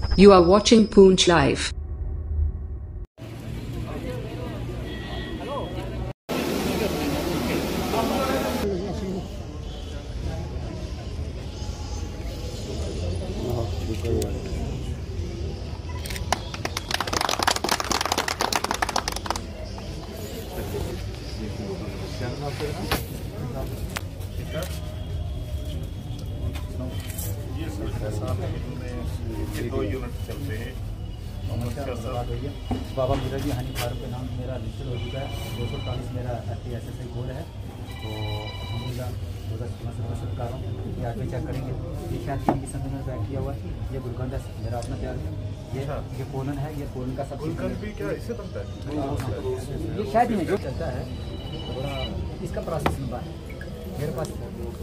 You are watching Poonch Live. दो unit चलते हैं। बाबा मीरा जी हनी फार्म के नाम मेरा रजिस्टर हो चुका है। 240 मेरा FTSSI कोड है। तो अलहमदिल्ला 2016 से कर रहा हूँ। ये आगे चेक करेंगे। ये शायद 3 किस्म में पैक किया हुआ है। ये गुलकंद है मेरा अपना तैयार है। ये पोलन है। ये पोलन का सब गुलकंद भी क्या इससे बनता है? ये शायद में जो चलता है थोड़ा इसका प्रोसेस लंबा है मेरे पास।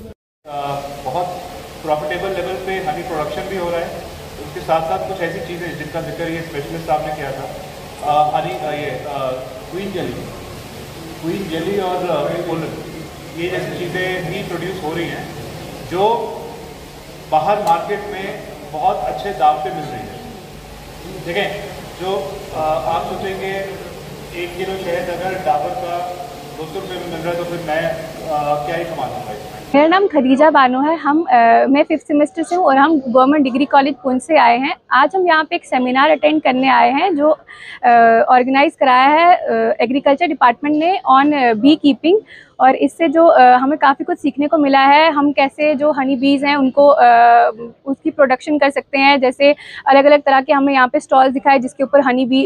बहुत प्रॉफिटेबल लेवल पे हनी प्रोडक्शन भी हो रहा है। उसके साथ साथ कुछ ऐसी चीज़ें जिनका जिक्र ये स्पेशलिस्ट साहब ने किया था, हनी ये क्वीन जेली और पोलन, ये जैसी चीज़ें भी प्रोड्यूस हो रही हैं जो बाहर मार्केट में बहुत अच्छे दाम पे मिल रही है। देखें, जो आप सोचेंगे 1 किलो शहद अगर डाबर का 200 रुपये में मिल रहा है तो फिर मैं क्या ही कमा लूँगा इसमें। मेरा नाम खदीजा बानो है। मैं 5th सेमेस्टर से हूँ और हम गवर्नमेंट डिग्री कॉलेज पुंछ से आए हैं। आज हम यहाँ पे एक सेमिनार अटेंड करने आए हैं जो ऑर्गेनाइज कराया है एग्रीकल्चर डिपार्टमेंट ने ऑन बी कीपिंग। और इससे जो हमें काफ़ी कुछ सीखने को मिला है। हम कैसे जो हनी बीज हैं उनको उसकी प्रोडक्शन कर सकते हैं। जैसे अलग अलग तरह के हमें यहाँ पे स्टॉल्स दिखाए जिसके ऊपर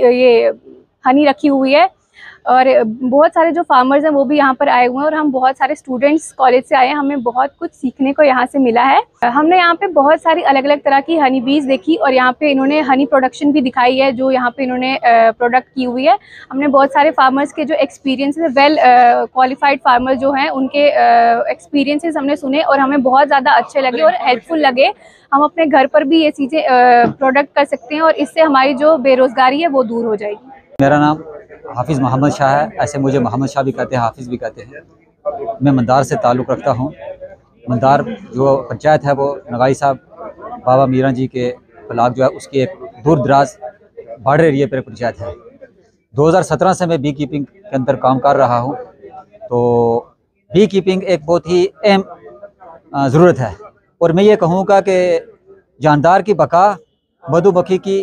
हनी रखी हुई है। और बहुत सारे जो फार्मर्स हैं वो भी यहाँ पर आए हुए हैं और हम बहुत सारे स्टूडेंट्स कॉलेज से आए हैं। हमें बहुत कुछ सीखने को यहाँ से मिला है। हमने यहाँ पे बहुत सारी अलग अलग तरह की हनी बीज देखी और यहाँ पे इन्होंने हनी प्रोडक्शन भी दिखाई है जो यहाँ पे इन्होंने प्रोडक्ट की हुई है। हमने बहुत सारे फार्मर्स के जो एक्सपीरियंसेस है, वेल क्वालिफाइड फार्मर्स जो हैं उनके एक्सपीरियंसेस हमने सुने और हमें बहुत ज़्यादा अच्छे लगे और हेल्पफुल लगे। हम अपने घर पर भी ये चीज़ें प्रोडक्ट कर सकते हैं और इससे हमारी जो बेरोज़गारी है वो दूर हो जाएगी। मेरा नाम हाफिज़ मोहम्मद शाह है। ऐसे मुझे मोहम्मद शाह भी कहते हैं, हाफिज़ भी कहते हैं। मैं मंदार से ताल्लुक़ रखता हूँ। मंदार जो पंचायत है वो नगाई साहब बाबा मीरा जी के ब्लॉक जो है उसकी एक दूर दराज बॉर्डर एरिया पर पंचायत है। 2017 से मैं बी कीपिंग के अंदर काम कर रहा हूँ। तो बी कीपिंग एक बहुत ही अहम ज़रूरत है और मैं ये कहूँगा कि जानदार की बका मधुमक्खी की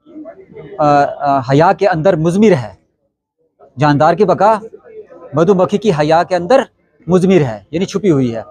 हया के अंदर मुज़मिर है। जानदार की बका मधुमक्खी की हया के अंदर मुज़मिर है, यानी छुपी हुई है।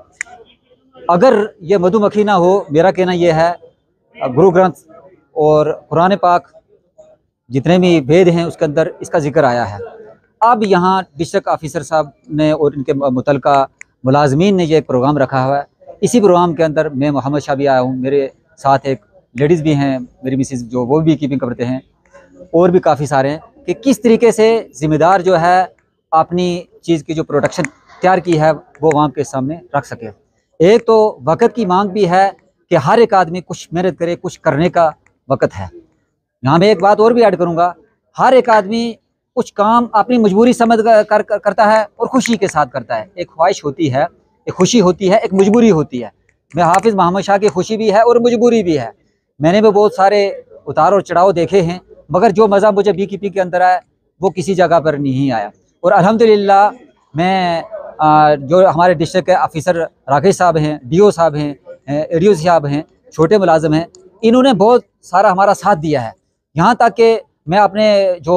अगर ये मधुमक्खी ना हो, मेरा कहना यह है, गुरु ग्रंथ और कुरान पाक जितने भी वेद हैं उसके अंदर इसका जिक्र आया है। अब यहाँ डिस्ट्रिक्ट ऑफिसर साहब ने और इनके मुतलका मुलाजमीन ने ये एक प्रोग्राम रखा हुआ है। इसी प्रोग्राम के अंदर मैं मोहम्मद शाह भी आया हूँ। मेरे साथ एक लेडीज़ भी हैं, मेरी मिसेज़ जो वो भी कीपिंग करते हैं, और भी काफ़ी सारे हैं कि किस तरीके से ज़िम्मेदार जो है अपनी चीज़ की जो प्रोडक्शन तैयार की है वो आवाम के सामने रख सके। एक तो वक़्त की मांग भी है कि हर एक आदमी कुछ मेहनत करे, कुछ करने का वक़्त है। यहाँ मैं एक बात और भी ऐड करूँगा, हर एक आदमी कुछ काम अपनी मजबूरी समझ करता है और खुशी के साथ करता है। एक ख्वाहिश होती है, एक खुशी होती है, एक मजबूरी होती है। मैं हाफिज़ मोहम्मद शाह की खुशी भी है और मजबूरी भी है। मैंने भी बहुत सारे उतार और चढ़ाव देखे हैं, मगर जो मज़ा मुझे बी कीपिंग के अंदर आया वो किसी जगह पर नहीं आया। और अल्हम्दुलिल्लाह मैं जो हमारे डिस्ट्रिक्ट के ऑफिसर राकेश साहब हैं, DO साहब हैं, ADO साहब हैं, छोटे मुलाजिम हैं, इन्होंने बहुत सारा हमारा साथ दिया है। यहाँ तक कि मैं अपने जो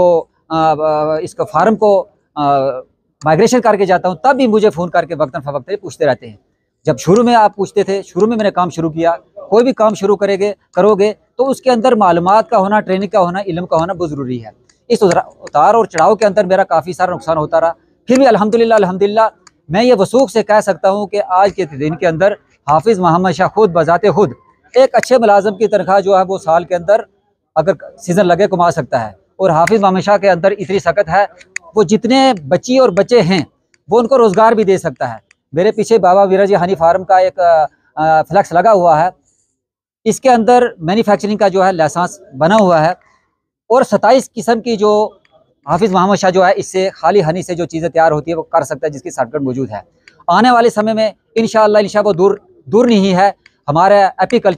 इसका फार्म को माइग्रेशन करके जाता हूँ तब भी मुझे फ़ोन करके वक्तन फ़वक्तन पूछते रहते हैं। जब शुरू में आप पूछते थे, शुरू में मैंने काम शुरू किया, कोई भी काम शुरू करोगे तो उसके अंदर मालूमात का होना, ट्रेनिंग का होना, इल्म का होना बहुत ज़रूरी है। इस उतार और चढ़ाव के अंदर मेरा काफ़ी सारा नुकसान होता रहा, फिर भी अल्हम्दुलिल्लाह मैं ये वसूख से कह सकता हूँ कि आज के दिन के अंदर हाफिज़ मोहम्मद शाह खुद बजाते खुद एक अच्छे मुलाजम की तनख्वाह जो है वो साल के अंदर अगर सीज़न लगे कमा सकता है। और हाफिज़ मोहम्मद शाह के अंदर इतनी सकत है, वो जितने बच्ची और बच्चे हैं वो उनको रोज़गार भी दे सकता है। मेरे पीछे बाबा मीरा जी हनी फार्म का एक फ्लैक्स लगा हुआ है, इसके अंदर मैन्युफैक्चरिंग का जो है लाइसेंस बना हुआ है और 27 किस्म की जो हाफिज़ मोहम्मद शाह जो है इससे खाली हनी से जो चीज़ें तैयार होती है वो कर सकता है, जिसकी सर्टिफिकेट मौजूद है। आने वाले समय में इंशाअल्लाह वो दूर नहीं है, हमारा एपीकल्चर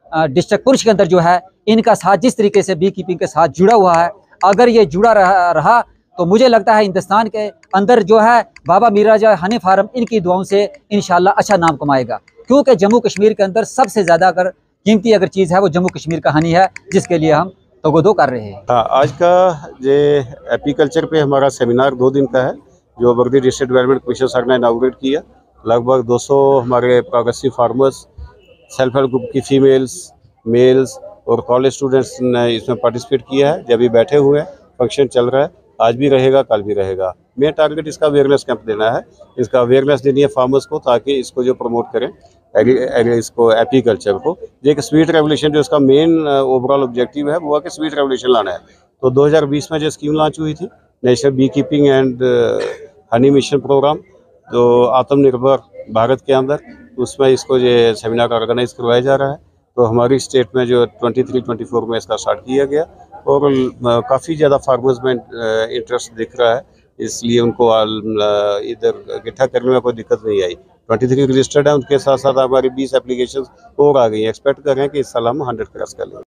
डिस्ट्रिक्ट पुंछ के अंदर जो है इनका साथ जिस तरीके से बी कीपिंग के साथ जुड़ा हुआ है, अगर ये जुड़ा रहा तो मुझे लगता है हिंदुस्तान के अंदर जो है बाबा मीराजा हनी फार्म इनकी दुआओं से इंशाल्लाह अच्छा नाम कमाएगा, क्योंकि जम्मू कश्मीर के अंदर सबसे ज़्यादा अगर कीमती अगर चीज़ है वो जम्मू कश्मीर का हनी है, जिसके लिए हम तगोदो कर रहे हैं। आज का ये एपीकल्चर पे हमारा सेमिनार 2 दिन का है, जो बर्दी डिस्ट्रिक्ट डेवलपमेंट कमीशन सर ने इनाग्रेट किया। लगभग 200 हमारे progressive farmers, self help group की फीमेल्स, मेल्स और कॉलेज स्टूडेंट्स ने इसमें पार्टिसिपेट किया है। जब भी बैठे हुए हैं, फंक्शन चल रहा है, आज भी रहेगा, कल भी रहेगा। मेन टारगेट इसका अवेयरनेस कैंप देना है, इसका अवेयरनेस देनी है फार्मर्स को, ताकि इसको जो प्रमोट करें इसको एपीकल्चर को। ये एक स्वीट रेवोल्यूशन जो इसका मेन ओवरऑल ऑब्जेक्टिव है वो है कि स्वीट रेवोल्यूशन लाना है। तो 2020 में जो स्कीम लॉन्च हुई थी, national bee keeping and honey mission programme, जो आत्मनिर्भर भारत के अंदर, उसमें इसको ये सेमिनार ऑर्गेनाइज करवाया जा रहा है। तो हमारी स्टेट में जो 23-24 में इसका स्टार्ट किया गया और काफ़ी ज़्यादा फार्मर्स में इंटरेस्ट दिख रहा है, इसलिए उनको इधर इकट्ठा करने में कोई दिक्कत नहीं आई। 23 रजिस्टर्ड है, उनके साथ साथ हमारी 20 एप्लीकेशन और आ गई। एक्सपेक्ट कर रहे हैं कि इस साल हम 100 क्रॉस कर लेंगे।